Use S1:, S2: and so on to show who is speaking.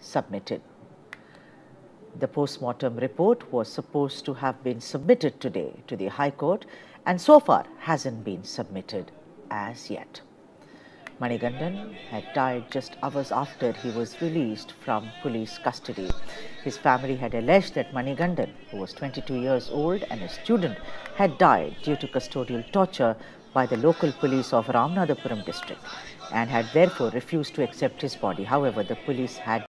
S1: submitted. The post-mortem report was supposed to have been submitted today to the High Court and so far hasn't been submitted as yet. Manigandan had died just hours after he was released from police custody. His family had alleged that Manigandan, who was 22 years old and a student, had died due to custodial torture by the local police of Ramanathapuram district and had therefore refused to accept his body. However, the police had